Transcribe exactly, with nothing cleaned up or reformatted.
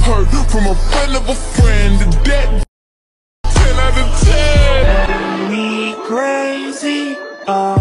hurt from a friend of a friend. That ten out of ten. Me crazy. Oh.